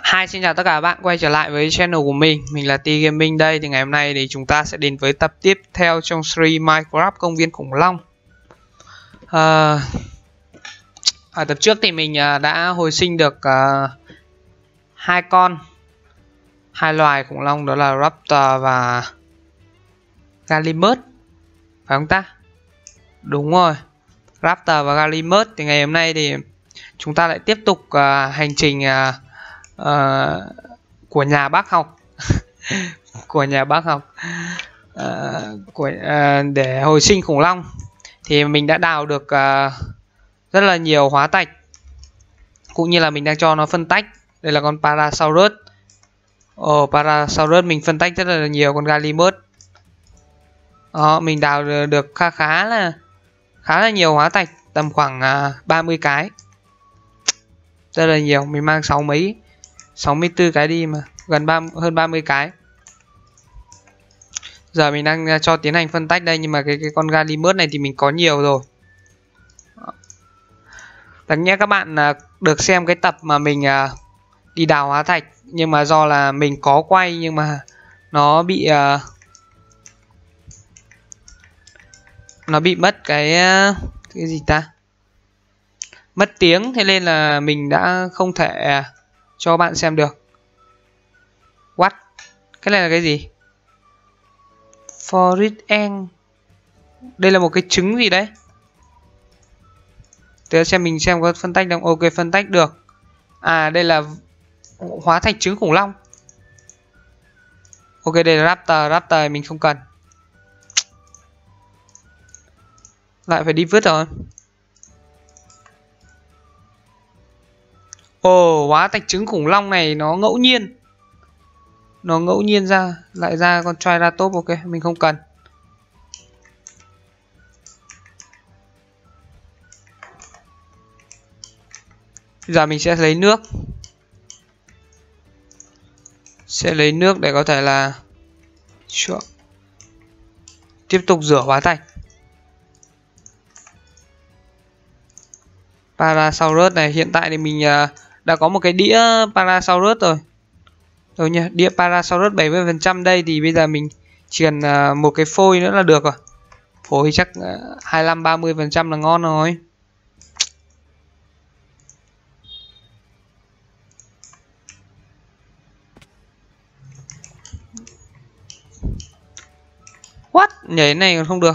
Xin chào tất cả các bạn quay trở lại với channel của mình là T Gaming đây. Thì ngày hôm nay thì chúng ta sẽ đến với tập tiếp theo trong series Minecraft công viên khủng long. Ở tập trước thì mình đã hồi sinh được hai loài khủng long, đó là Raptor và Gallimimus, phải không ta? Đúng rồi, Raptor và Gallimimus. Thì ngày hôm nay thì chúng ta lại tiếp tục hành trình của nhà bác học của nhà bác học để hồi sinh khủng long. Thì mình đã đào được rất là nhiều hóa thạch, cũng như là mình đang cho nó phân tách. Đây là con Parasaurus. Parasaurus mình phân tách rất là nhiều. Con Gallimimus mình đào được khá là nhiều hóa thạch, tầm khoảng 30 cái, rất là nhiều. Mình mang 64 cái đi mà, hơn 30 cái. Giờ mình đang cho tiến hành phân tách đây, nhưng mà cái con Gallimimus này thì mình có nhiều rồi. Đáng nhẽ các bạn được xem cái tập mà mình đi đào hóa thạch, nhưng mà do là mình có quay nhưng mà nó bị mất cái gì ta, mất tiếng, thế nên là mình đã không thể cho bạn xem được. What? Cái này là cái gì? Forest Ant. Đây là một cái trứng gì đấy? Để xem mình xem có phân tách không. Ok, phân tách được. Đây là hóa thạch trứng khủng long. Ok, đây là Raptor mình không cần. Lại phải đi vứt rồi. Hóa thạch trứng khủng long này nó ngẫu nhiên. Nó ngẫu nhiên ra, lại ra con Triceratops. Ok, mình không cần. Giờ mình sẽ lấy nước. Để có thể là tiếp tục rửa hóa thạch. Parasaurus này, hiện tại thì mình đã có một cái đĩa Parasaurus rồi. Rồi nha, đĩa Parasaurus 70% đây, thì bây giờ mình chỉ cần một cái phôi nữa là được rồi. Phôi chắc 25-30% là ngon rồi. What? Nhảy này còn không được.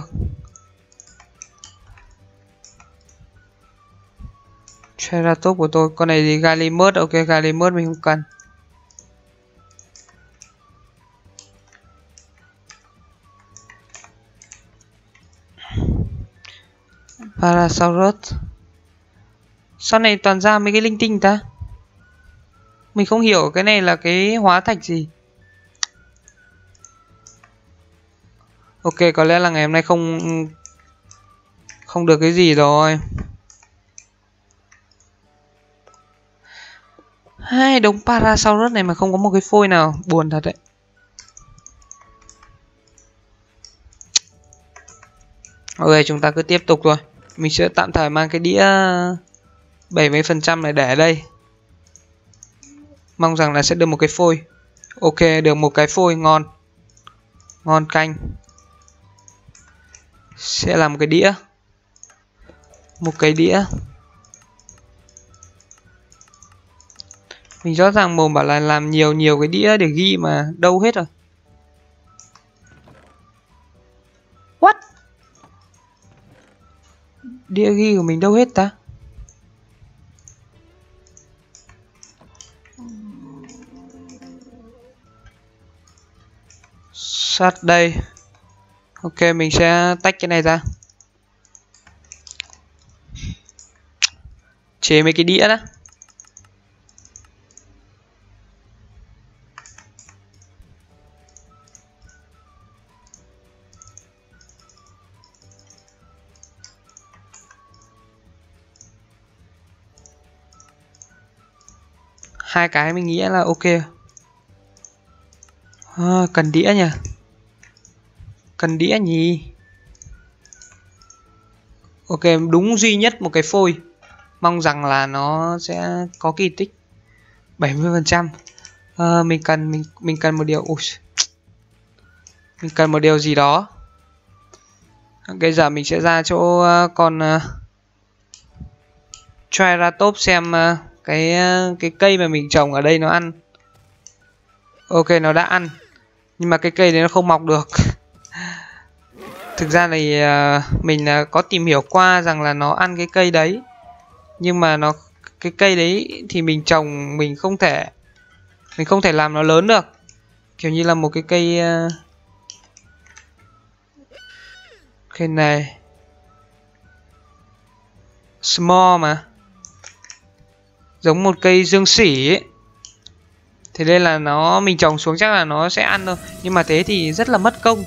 Triceratops của tôi. Con này thì Gallimimus. Ok, Gallimimus mình không cần. Parasaurus. Sau này toàn ra mấy cái linh tinh ta. Mình không hiểu cái này là cái hóa thạch gì. Ok, có lẽ là ngày hôm nay không được cái gì rồi. Hai đống Parasaurus này mà không có một cái phôi nào, buồn thật đấy. Ok, chúng ta cứ tiếp tục rồi. Mình sẽ tạm thời mang cái đĩa 70% này để ở đây. Mong rằng là sẽ được một cái phôi. Ok, được một cái phôi, ngon. Ngon canh. Sẽ làm một cái đĩa. Mình rõ ràng mồm bảo là làm nhiều cái đĩa để ghi mà đâu hết rồi. What? Đĩa ghi của mình đâu hết ta? Sát đây. Ok, mình sẽ tách cái này ra. Chế mấy cái đĩa đó. Hai cái mình nghĩ là ok. Cần đĩa nhỉ? Cần đĩa nhỉ? Ok, đúng duy nhất một cái phôi. Mong rằng là nó sẽ có kỳ tích. 70%. Mình cần một điều. Ui, mình cần một điều gì đó. Bây giờ mình sẽ ra chỗ con Triceratops xem cái cây mà mình trồng ở đây nó ăn. Ok, nó đã ăn, nhưng mà cái cây đấy nó không mọc được. Thực ra thì mình có tìm hiểu qua rằng là nó ăn cái cây đấy, nhưng mà cái cây đấy thì mình trồng mình không thể làm nó lớn được, kiểu như là một cái cây cây này small mà giống một cây dương sỉ ấy. Thế nên là mình trồng xuống chắc là nó sẽ ăn thôi, nhưng mà thế thì rất là mất công,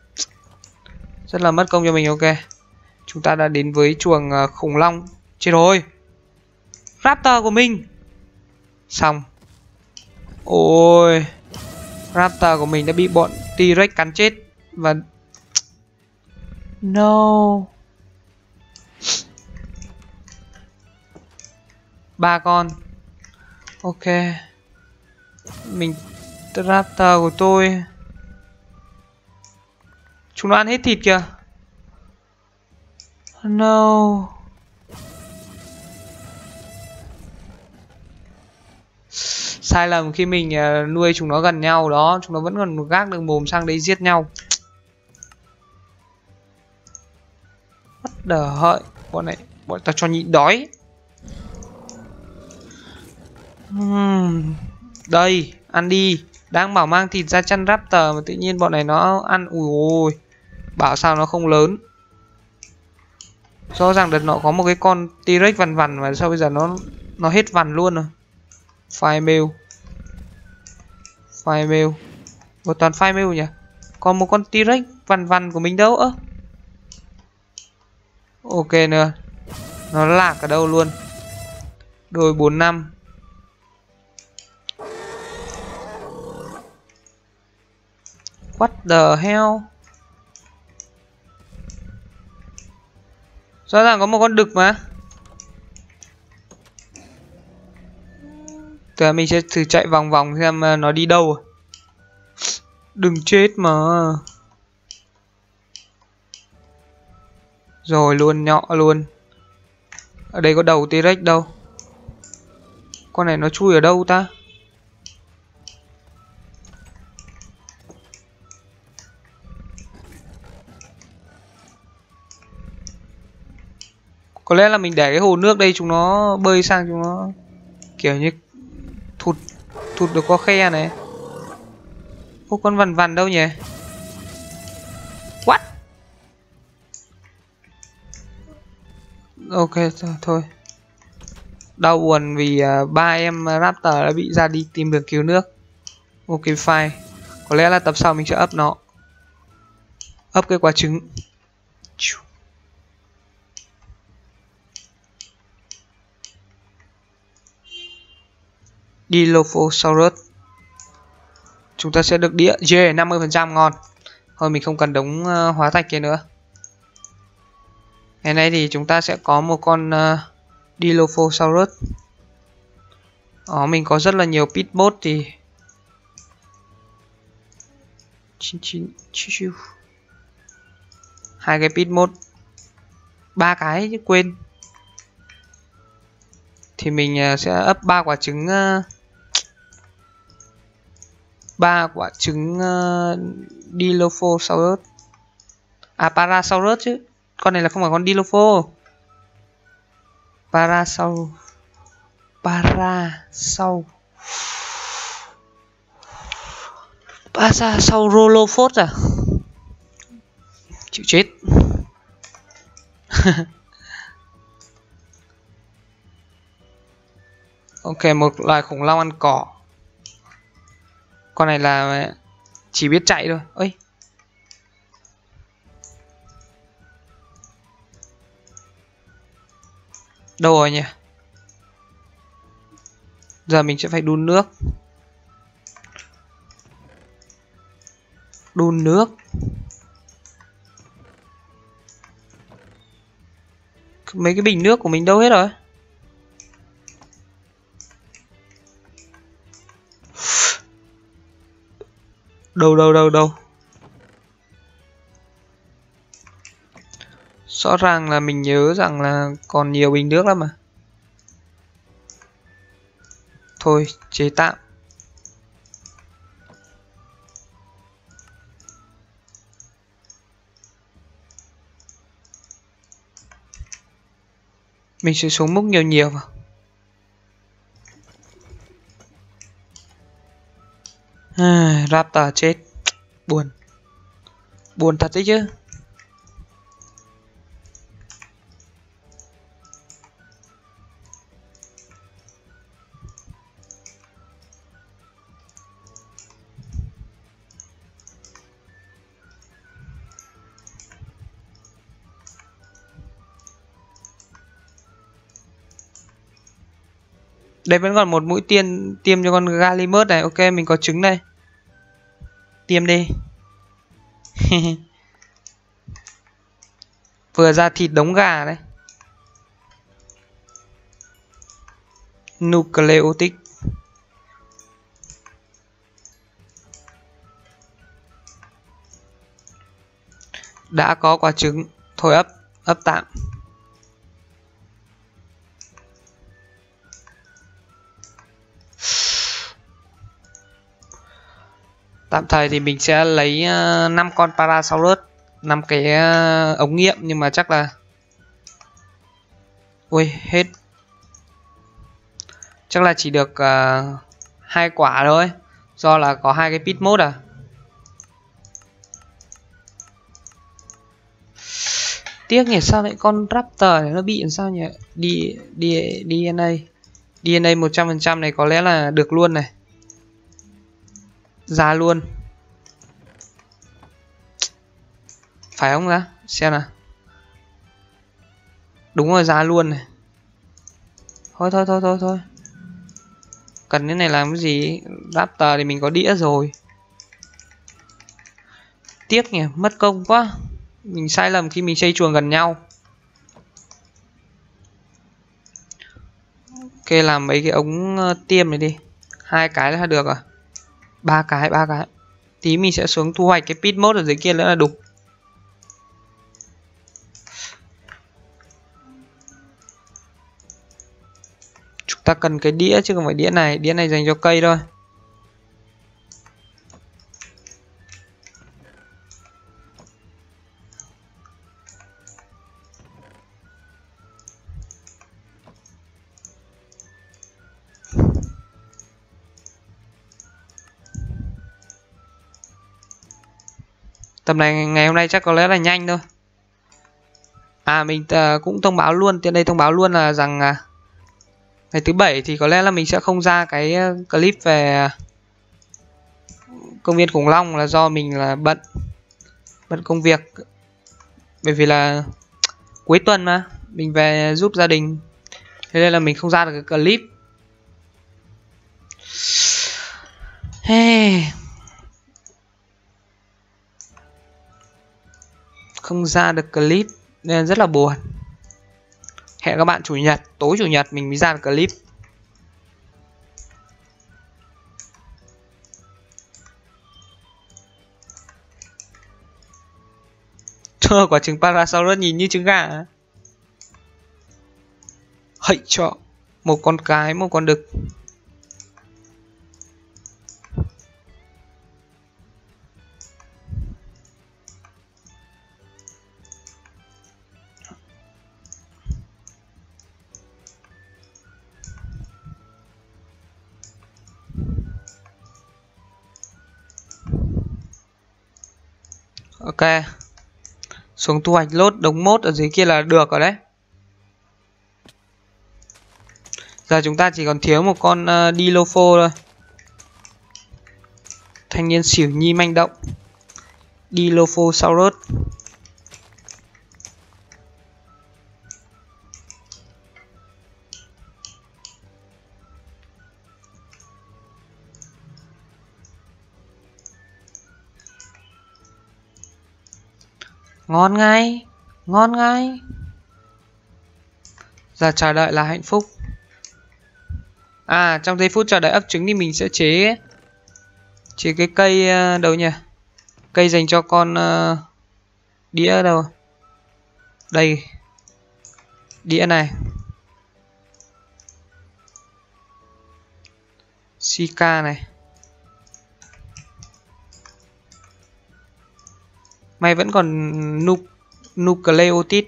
cho mình. Ok, chúng ta đã đến với chuồng khủng long. Chết rồi, raptor của mình. Xong. Ôi, raptor của mình đã bị bọn T-Rex cắn chết. Và no, 3 con. Ok, raptor của tôi, chúng nó ăn hết thịt kìa. No. Sai lầm khi mình nuôi chúng nó gần nhau đó, chúng nó vẫn còn gác được mồm sang đấy giết nhau. What the hell, bọn ta cho nhịn đói. Đây, ăn đi. Đang bảo mang thịt ra chăn raptor mà tự nhiên bọn này nó ăn. Ui ôi, bảo sao nó không lớn. Rõ ràng đợt nọ có một cái con T-Rex vằn vằn mà sao bây giờ nó hết vằn luôn rồi. File mail. Một toàn file mail nhỉ. Còn một con T-Rex vằn vằn của mình đâu? Ok nữa. Nó lạc ở đâu luôn. Đôi 45. What the hell? Rõ ràng có một con đực mà. Thì mình sẽ thử chạy vòng vòng xem nó đi đâu. Đừng chết mà. Rồi luôn, nhọ luôn. Ở đây có đầu T-Rex đâu. Con này nó chui ở đâu ta? Có lẽ là mình để cái hồ nước đây chúng nó bơi sang, chúng nó kiểu như thụt được qua khe này. Ô, con vằn vằn đâu nhỉ? What? Ok, thôi. Đau buồn vì 3 em raptor đã bị ra đi tìm đường cứu nước. Ok, fine. Có lẽ là tập sau mình sẽ ấp nó. Ấp cái quả trứng. Dilophosaurus. Chúng ta sẽ được đĩa. Yeah, 50% ngon. Thôi mình không cần đống hóa thạch kia nữa. Ngày nay thì chúng ta sẽ có một con Dilophosaurus. Mình có rất là nhiều pitbot thì 2 cái pitbot, 3 cái chứ quên. Thì mình sẽ ấp 3 quả trứng, 3 quả trứng Dilophosaurus. À, Parasaurus chứ. Con này là không phải con Dilopho. Parasaurolophos à? Chịu chết. Ok, một loài khủng long ăn cỏ. Con này là chỉ biết chạy thôi. Ơi, đâu rồi nhỉ? Giờ mình sẽ phải đun nước. Mấy cái bình nước của mình đâu hết rồi? Đâu. Rõ ràng là mình nhớ rằng là còn nhiều bình nước lắm mà. Thôi, chế tạm. Mình sẽ xuống múc nhiều vào. Raptor chết. Buồn thật đấy chứ. Đây vẫn còn một mũi tiêm cho con Galimus này. Ok, mình có trứng đây. Tiêm đi. Vừa ra thịt đống gà đấy. Nucleotic. Đã có quả trứng. Thôi ấp tạm. Tạm thời thì mình sẽ lấy 5 con Parasaurus, 5 cái ống nghiệm, nhưng mà chắc là ui hết. Chắc là chỉ được 2 quả thôi, do là có 2 cái pit mode à. Tiếc nhỉ, sao lại con Raptor này nó bị làm sao nhỉ? DNA 100% này có lẽ là được luôn này. Ra luôn. Phải không ra? Xem nào. Đúng rồi, ra luôn này. Thôi. Cần cái này làm cái gì? Raptor thì mình có đĩa rồi. Tiếc nhỉ, mất công quá. Mình sai lầm khi mình xây chuồng gần nhau. Ok, làm mấy cái ống tiêm này đi. 2 cái là được rồi. 3 cái. Tí mình sẽ xuống thu hoạch cái pit mode ở dưới kia nữa là đủ. Chúng ta cần cái đĩa chứ không phải đĩa này. Đĩa này dành cho cây thôi. Tầm này ngày hôm nay chắc có lẽ là nhanh thôi. Mình cũng thông báo luôn, trên đây thông báo luôn là rằng ngày thứ Bảy thì có lẽ là mình sẽ không ra cái clip về công viên khủng long, là do mình là bận công việc. Bởi vì là cuối tuần mà mình về giúp gia đình, thế nên là mình không ra được cái clip. Không ra được clip nên rất là buồn. Hẹn các bạn chủ nhật, tối chủ nhật mình mới ra được clip. Quả trứng Parasaurus nhìn như trứng gà. Hậy cho. Một con cái, một con đực. Ok. Xuống thu hoạch lốt đống mốt ở dưới kia là được rồi đấy. Giờ chúng ta chỉ còn thiếu một con Dilopho thôi. Thanh niên xỉu nhi manh động. Dilophosaurus. Ngon ngay. Giờ chờ đợi là hạnh phúc. Trong giây phút chờ đợi ấp trứng thì mình sẽ chế Chỉ cái cây đâu nhỉ? Cây dành cho con đĩa đâu? Đây. Đĩa này. Sika này. Mày vẫn còn nucleotid.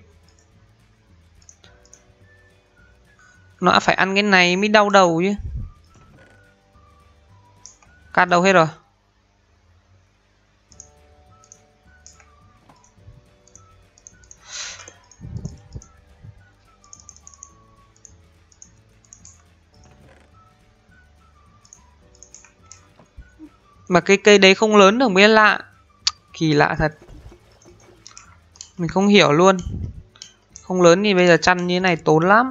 Nó đã phải ăn cái này mới đau đầu chứ. Cắt đâu hết rồi. Mà cái cây đấy không lớn được mới lạ. Kỳ lạ thật. Mình không hiểu luôn. Không lớn thì bây giờ chăn như thế này tốn lắm.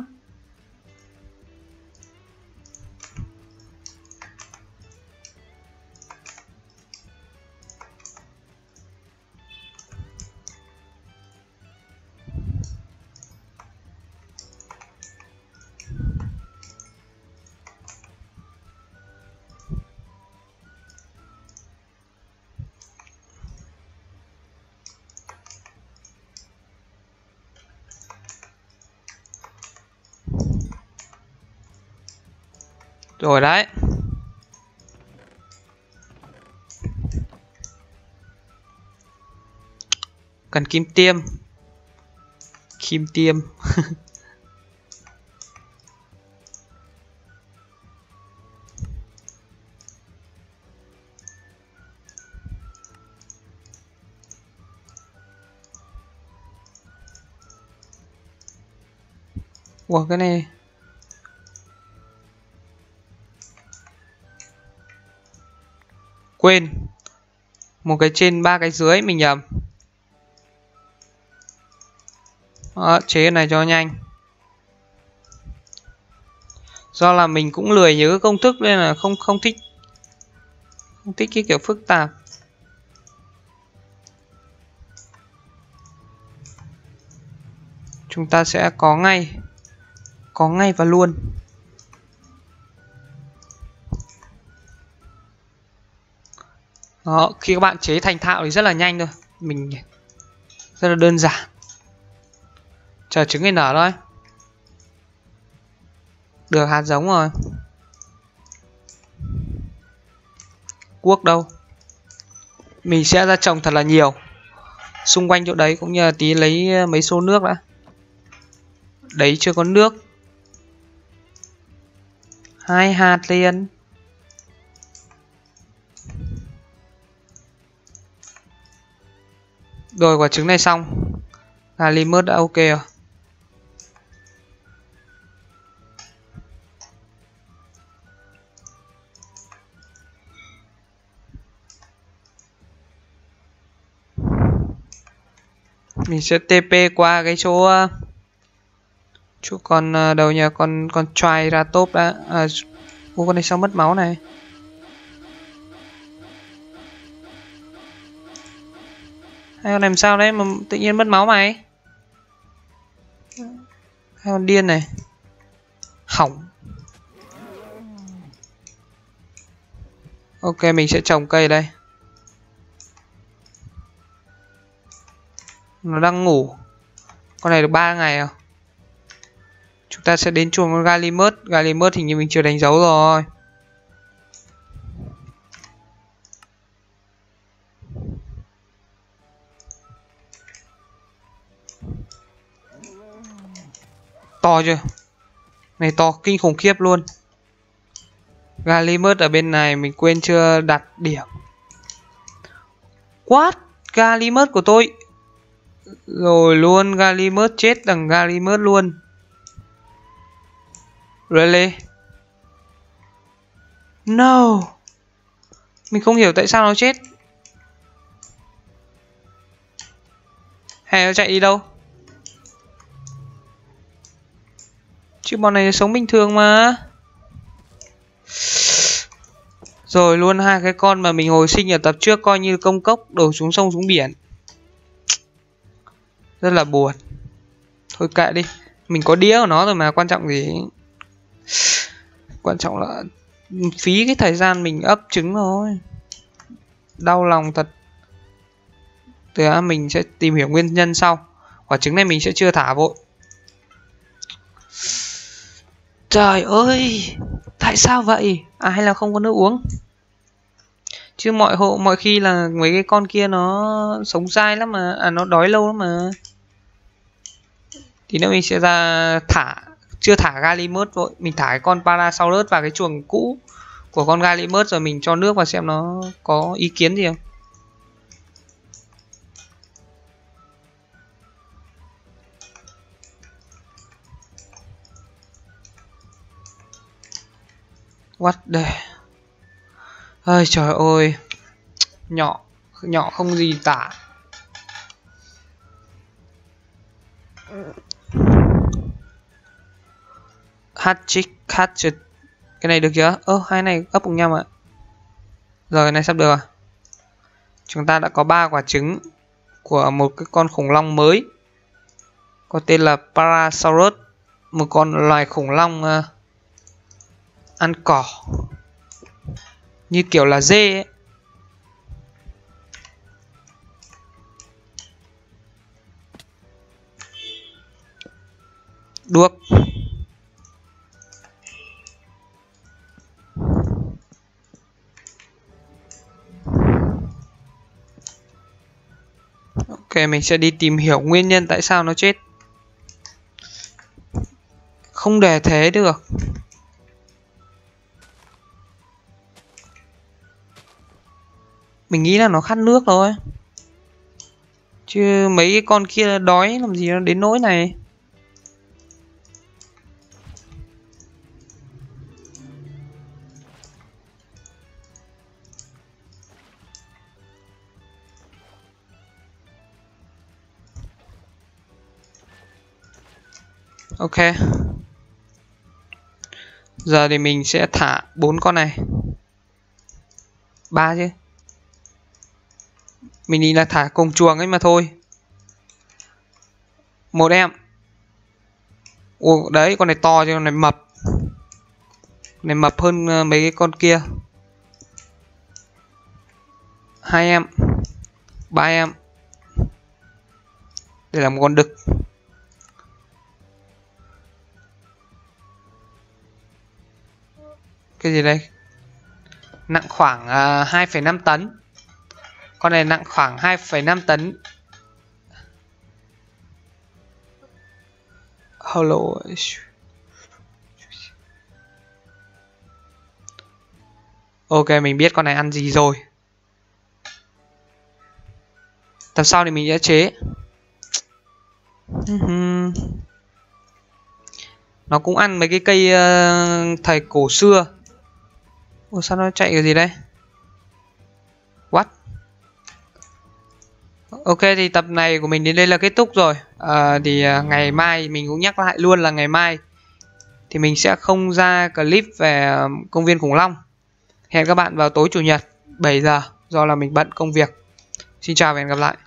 Rồi đấy. Cần kim tiêm. Kim tiêm. Ủa cái này quên. Một cái trên ba cái dưới mình nhầm. Đó, chế cái này cho nhanh. Do là mình cũng lười nhớ công thức nên là không thích cái kiểu phức tạp. Chúng ta sẽ có ngay và luôn. Đó, khi các bạn chế thành thạo thì rất là nhanh thôi. Mình rất là đơn giản. Chờ trứng này nở thôi. Được hạt giống rồi. Cuốc đâu? Mình sẽ ra trồng thật là nhiều. Xung quanh chỗ đấy cũng như là tí lấy mấy xô nước đã. Đấy chưa có nước. 2 hạt liền. Rồi quả trứng này xong. Galimut đã ok rồi. Mình sẽ TP qua cái chỗ con đầu nhà con try ra top đã. Con này sao mất máu này? Hai con làm sao đấy mà tự nhiên mất máu mày? Hai con điên này. Hỏng. Ok, mình sẽ trồng cây đây. Nó đang ngủ. Con này được 3 ngày rồi. Chúng ta sẽ đến chuồng con Galimut. Galimut hình như mình chưa đánh dấu rồi. To chưa? Này to kinh khủng khiếp luôn. Galimut ở bên này mình quên chưa đặt điểm. What? Galimut của tôi. Rồi luôn, Galimut chết đằng Galimut luôn. Really? No. Mình không hiểu tại sao nó chết. Hay nó chạy đi đâu? Chứ bọn này sống bình thường mà. Rồi luôn hai cái con mà mình hồi sinh ở tập trước coi như công cốc đổ xuống sông xuống biển. Rất là buồn. Thôi kệ đi. Mình có đĩa của nó rồi mà, quan trọng gì. Quan trọng là phí cái thời gian mình ấp trứng thôi. Đau lòng thật. Từ mình sẽ tìm hiểu nguyên nhân sau. Quả trứng này mình sẽ chưa thả vội. Trời ơi, tại sao vậy? À hay là không có nước uống? Chứ mọi khi là mấy cái con kia nó sống dai lắm mà, nó đói lâu lắm mà. Thì nữa mình sẽ ra chưa thả Gallimimus vội, mình thả cái con Parasaurus vào cái chuồng cũ của con Gallimimus rồi mình cho nước vào xem nó có ý kiến gì không. What the... Ơi trời ơi, nhỏ không gì tả. Hatchet. Cái này được chưa? Hai này ấp cùng nhau mà. Rồi cái này sắp được rồi. Chúng ta đã có 3 quả trứng của một cái con khủng long mới có tên là Parasaurus, một con loài khủng long ăn cỏ như kiểu là dê ấy. Đuốc. Ok, mình sẽ đi tìm hiểu nguyên nhân tại sao nó chết. Không để thế được. Mình nghĩ là nó khát nước thôi. Chứ mấy cái con kia đói làm gì nó đến nỗi này. Ok. Giờ thì mình sẽ thả 4 con này. 3 chứ. Mình nghĩ là thả cùng chuồng ấy mà thôi. Một em. Ồ, đấy, con này to chứ con này mập. Con này mập hơn mấy cái con kia. 2 em. 3 em. Đây là một con đực. Cái gì đây? Nặng khoảng 2,5 tấn. Con này nặng khoảng 2,5 tấn. Hello. Ok, mình biết con này ăn gì rồi. Tập sau thì mình sẽ chế. Nó cũng ăn mấy cái cây thời cổ xưa. Ủa sao nó chạy cái gì đây? What? Ok, thì tập này của mình đến đây là kết thúc rồi. Ngày mai mình cũng nhắc lại luôn là ngày mai thì mình sẽ không ra clip về công viên khủng long. Hẹn các bạn vào tối chủ nhật 7 giờ do là mình bận công việc. Xin chào và hẹn gặp lại.